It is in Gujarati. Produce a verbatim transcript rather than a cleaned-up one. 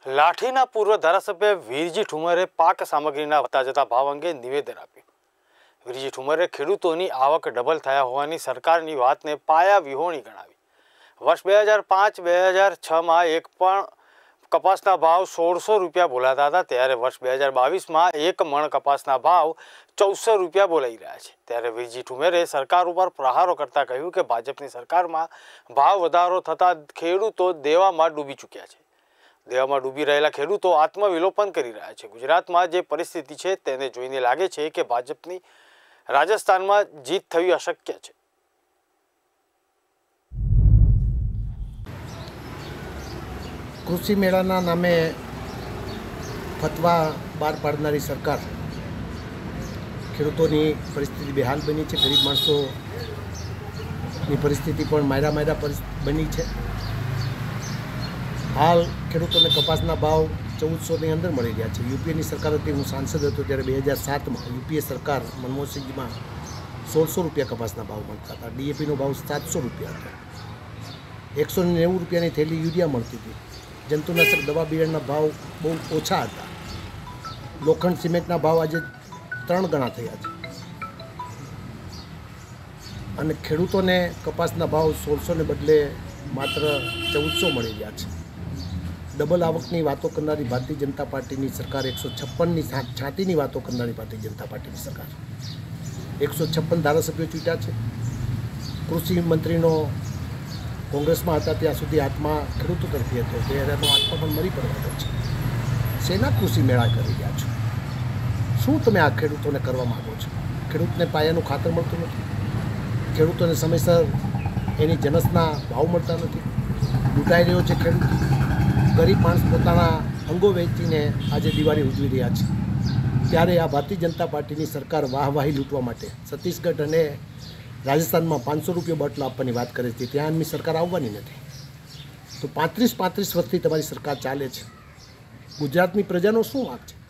લાઠીના પૂર્વ ધારાસભ્ય વીરજી ઠુમરે પાક સામગ્રીના વધતા જતા ભાવ અંગે નિવેદન આપ્યું। વીરજી ઠુમરે ખેડૂતોની આવક ડબલ થયા હોવાની સરકારની વાતને પાયા વિહોણી ગણાવી। વર્ષ બે હજાર પાંચ બે હજાર છમાં એક પણ કપાસના ભાવ સોળસો રૂપિયા બોલાતા હતા, ત્યારે વર્ષ બે હજાર બાવીસમાં એક મણ કપાસના ભાવ ચૌદસો રૂપિયા બોલાઈ રહ્યા છે। ત્યારે વીરજી ઠુમરે સરકાર ઉપર પ્રહારો કરતા કહ્યું કે ભાજપની સરકારમાં ભાવ વધારો થતાં ખેડૂતો દેવામાં ડૂબી ચૂક્યા છે। દેવામાં ડૂબી રહેલા ખેડૂતો આત્મવિલોપન કરી રહ્યા છે। ગુજરાતમાં જે પરિસ્થિતિ છે તેને જોઈને લાગે છે કે ભાજપની રાજસ્થાનમાં જીત થવી અશક્ય છે। કૃષિ મેળાના નામે ફતવા બહાર પાડનારી સરકાર ખેડૂતોની પરિસ્થિતિ બેહાલ બની છે। ગરીબ માણસોની પરિસ્થિતિ પણ માયરા માયરા બની છે। હાલ ખેડૂતોને કપાસના ભાવ ચૌદસોની અંદર મળી રહ્યા છે। યુપીએની સરકાર હતી, હું સાંસદ હતો ત્યારે બે હજાર સાતમાં યુપીએ સરકાર મનમોહનસિંહમાં સોળસો રૂપિયા કપાસના ભાવ મળતા હતા। ડીએપીનો ભાવ સાતસો રૂપિયા હતો। એકસો નેવું રૂપિયાની થેલી યુરિયા મળતી હતી। જંતુનાશક દવા બિયારણના ભાવ બહુ ઓછા હતા। લોખંડ સિમેન્ટના ભાવ આજે ત્રણ ગણા થયા છે અને ખેડૂતોને કપાસના ભાવ સોળસોને બદલે માત્ર ચૌદસો મળી રહ્યા છે। ડબલ આવકની વાતો કરનારી ભારતીય જનતા પાર્ટીની સરકાર, એકસો છપ્પનની છાતીની વાતો કરનારી ભારતીય જનતા પાર્ટીની સરકાર, એકસો છપ્પન ધારાસભ્યો ચૂંટ્યા છે। કૃષિ મંત્રીનો કોંગ્રેસમાં હતા ત્યાં સુધી આત્મા ખેડૂતો તરફી હતો, ત્યારે આત્મા પણ મરી પડવાનો છે। શેના કૃષિ મેળા કરી રહ્યા છો? શું તમે આ ખેડૂતોને કરવા માગો છો? ખેડૂતને પાયાનું ખાતર મળતું નથી, ખેડૂતોને સમયસર એની જનસના ભાવ મળતા નથી, લૂંટાઈ રહ્યો છે ખેડૂત। ગરીબ માણસ પોતાના અંગો વેચીને આજે દિવાળી ઉજવી રહ્યા છે, ત્યારે આ ભારતીય જનતા પાર્ટીની સરકાર વાહવાહી લૂંટવા માટે છત્તીસગઢ અને રાજસ્થાનમાં પાંચસો રૂપિયા બોટલ આપવાની વાત કરે છે, ત્યાં એમની સરકાર આવવાની નથી। તો પાંત્રીસ પાંત્રીસ વર્ષથી તમારી સરકાર ચાલે છે। ગુજરાતની પ્રજાનો શું વાંક છે?